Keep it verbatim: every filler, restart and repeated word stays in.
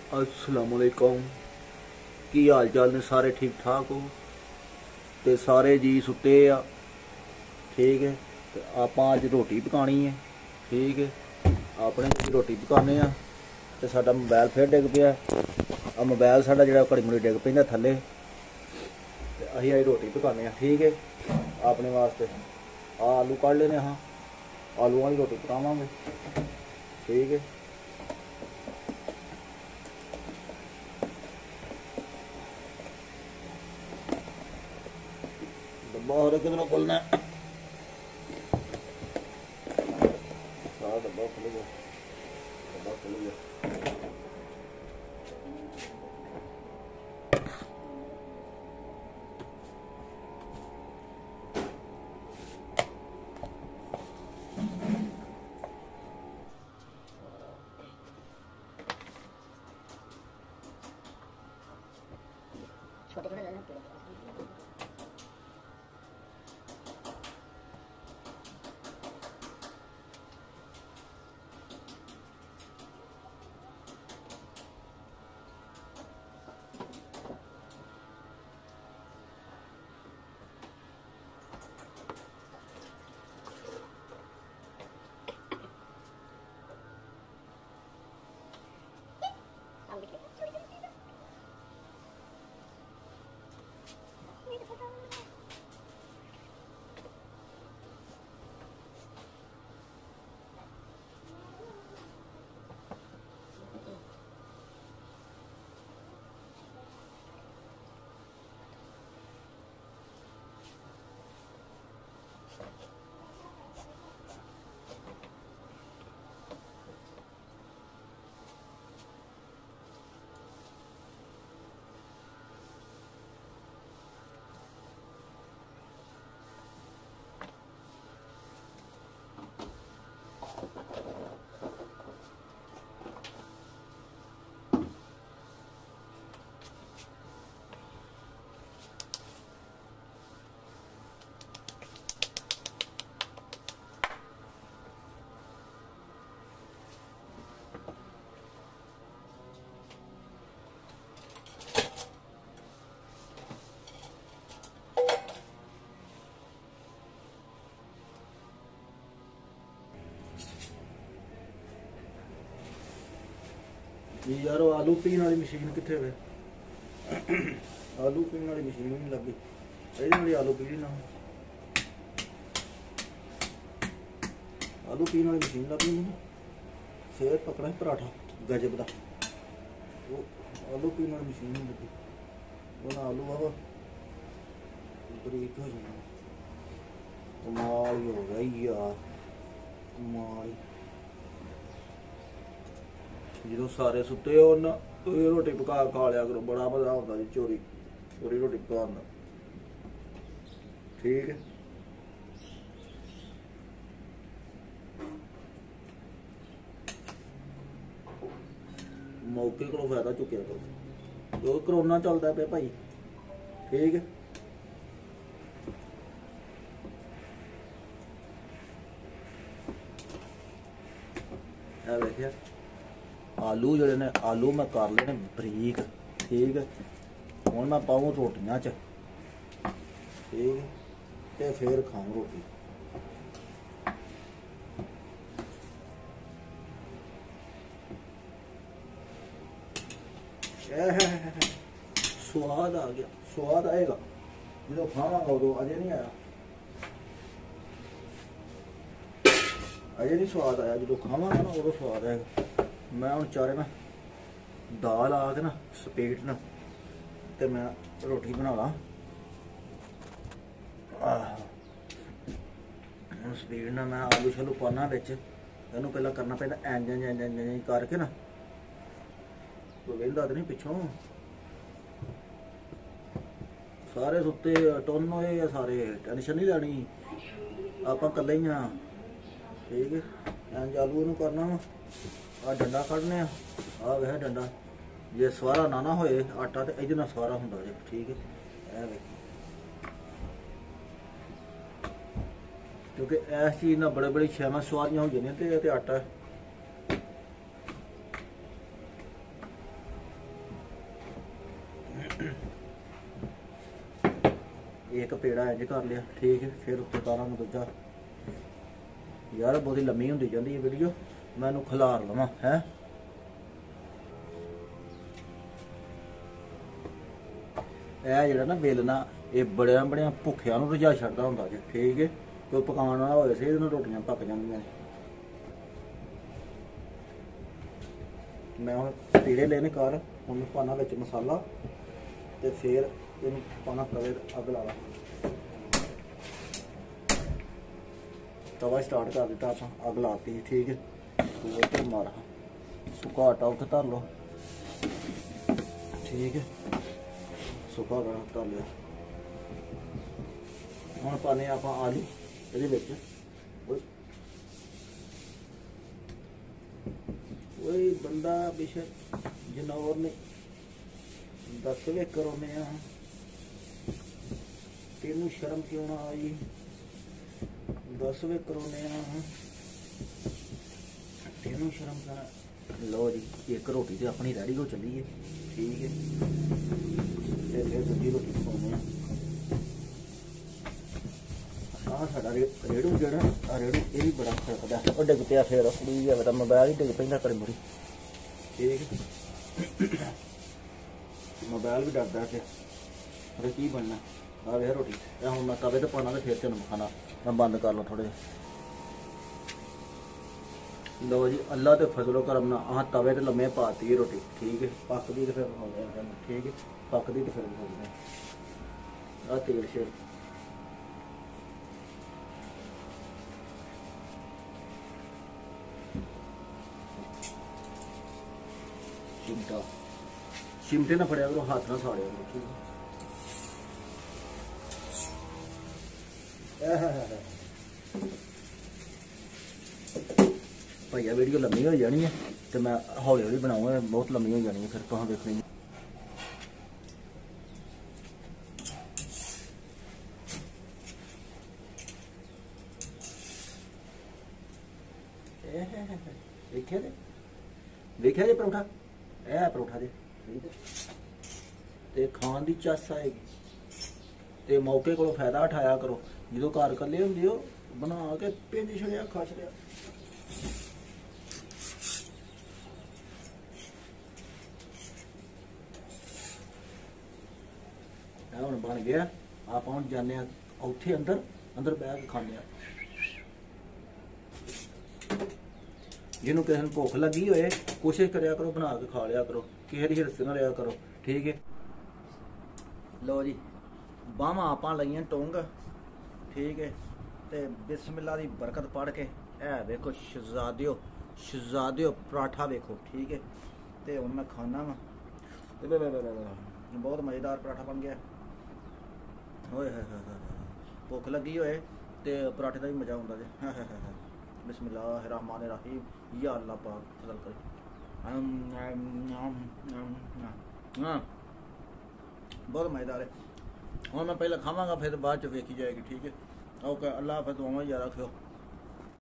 अस्सलाम वालेकुम। की हाल चाल ने सारे ठीक ठाक हो तो सारे जी सुते आ। ठीक है तो आप अज रोटी पकानी है। ठीक है अपने जी रोटी पकाने आ तो साडा मोबाइल फिर डिग पिया। आ मोबाइल साडा जिहड़ा घड़ी मुड़ी डिग पैंदा थल्ले ते असीं अज रोटी पकाने आ। ठीक है अपने वास्ते आ आलू कढ़ लेने। हाँ आलू वाली रोटी पकावांगे। ठीक है डब्बा हो रहा किधरों खुलना है। सारा डब्बा खुल गया। डब्बा खुल गया। छोटे छोटे लेना पड़ेगा। जी यार आलू पीने वाली मशीन कितने गए। आलू पीने वाली मशीन नहीं लगी। ये आलू पी ना आलू पीने वाली मशीन लगी नहीं। फिर पकड़ा पराठा गजब का। वो आलू पीने वाली मशीन नहीं लगी। वो आलू बाबा बरीक हो जाना। कमाल हो गई यार कमाल। जो सारे सुते हो ना तो ये रोटी पका खा लिया करो। बड़ा मजा आता जी चोरी चोरी रोटी पकाने का। ठीक है मौके को फायदा चुकया करो जो करोना चलता पे भाई। ठीक है देखिए आलू जड़े ने आलू मैं कर लेने बरीक। ठीक है हूँ मैं पाऊँ रोटियां च। ठीक है ते फिर खाऊं रोटी। स्वाद आ गया। स्वाद आएगा जो खावांगा उदो। अजे नहीं आया अजे नहीं स्वाद आया। जो खावांगा ना उदो स्वाद आएगा। मैं हूँ चारे ना दाल आ के ना स्पीड ना तो मैं रोटी बना ला। हूँ स्पीड ना मैं आलू शालू पाना बिच। इनू पहला करना पैंदा इंज इंज इंज इंज इंज करके ना। कोई वेंदा तो नहीं पिछों। सारे सुते टुन होए या सारे टेंशन नहीं लैनी। आप कल्ले ही हाँ। ठीक है इंज आलू इनू करना वा। आ डंडा कढ़ने आ वह डंडा जे सवारा ना ना होए आटा तो इहदे नाल सवारा हुंदा जे। ठीक है क्योंकि इस चीज़ ना बड़े बड़ी छावां सवारियां हो जानियां ते आटा एक पेड़ा इंज कर लिया, ठीक है। फिर उत्ते तारांगे दूजा। यार बहुत ही लम्मी होंदी जांदी है वीडियो, मैं इहनूं खिलार लवां है। ਇਹ ਜਿਹੜਾ ਨਾ बेलना ਇਹ बड़िया बड़िया भुੱਖਿਆਂ ਨੂੰ ਰਜਾ ਛੱਡਦਾ ਹੁੰਦਾ ਜੀ, ठीक है। कोई पकाने वाला होए से ਇਹਦੇ ਨਾਲ ਰੋਟੀਆਂ पक ਜਾਂਦੀਆਂ ਨੇ। मैं ਹੁਣ ਪੀੜੇ ਲੈਣੇ ਕਰ, ਹੁਣ ਪਾਣਾ ਵਿੱਚ ਮਸਾਲਾ ਤੇ ਫਿਰ ਇਹਨੂੰ ਪਾਣਾ ਤਵੇ ਤੇ ਅੱਗ ਲਾ ਲਾ। तवा स्टार्ट कर दिता आप, अग लाती, ठीक है। तो इधर मारा सुखा आटा उत्थे धर लो, ठीक है। सुखा आटा धर लिया। हुण पाने आप आलू ਇਹਦੇ ਵਿੱਚ। ओए बंदा बेशक जनावर ने दस वे करोने आ, तेनू शर्म क्यों ना आई? दस वे करोने आ, तेनू शर्म का। लो जी एक रोटी तो अपनी रेडी हो चली है, ठीक है। ते फिर दूजी रोटी पकाने आ। साडा रेड़ू जड़ा रेड़ू ये भी बड़ा खड़कदा है, और डिग पिया फिर कुड़ी जावे तां मोबाइल ही डिग पैंदा कड़ी मुड़ी, ठीक। मोबाइल भी डरदा फिर अरे की बनना। आ वे रोटी हुण मैं तवे ते पाना ते फिर तेन खाना। मैं बंद कर लो थोड़े। लो जी अल्लाह ते फजलो करम ना आह तवे ते लम्मे पाती है रोटी, ठीक है। पकदी ते फिर हो गया, ठीक है। पकदी ते फिर हो गया। आ तेल शेर चिमटा चिमटे ना फड़िया करो, हाथ ना साड़िया करो, भैया वीडियो लम्मी हो जानी है तो मैं हौली हौली बनाऊंगा, बहुत लम्मी हो जानी है फिर तुम देखनी। देखिए देखिए जी परौठा, यह है परौठा जी, ठीक है। ते खान की चस आएगी ते मौके को फायदा उठाया करो। जो घर कले होंदे हो बना के पिंज छड़िया खा छड़िया। हुण बन गया, आप हुण जाने उत्थे अंदर अंदर बह के खाने। जिन्हों किसी ने भुख लगी होए कोशिश करिया करो बना के खा लिया करो, किसी की हिरस ना लिया करो, ठीक है। लो जी बाहवां आपां लईआं टुंग, ठीक है। ते बिस्मिल्लाह दी बरकत पढ़ के ए वेखो शहजादियो शहजादियो पराठा वेखो, ठीक है। ते हुण मैं खाना वा, बहुत मज़ेदार पराठा बन गया। ओए हाय हाय भुख लगी होए ते पराठे का भी मज़ा आउंदा जे। हाय हाय हाय बिस्मिल्लाहिर्रहमानिर्रहीम, या अल्लाह पाक फजल करे। बहुत मज़ेदार है। और मैं पहले खावांगा फिर बाद च वेखी जाएगी, ठीक है। ओके अल्लाह हाफ़िज़, दुआवां याद रखियो।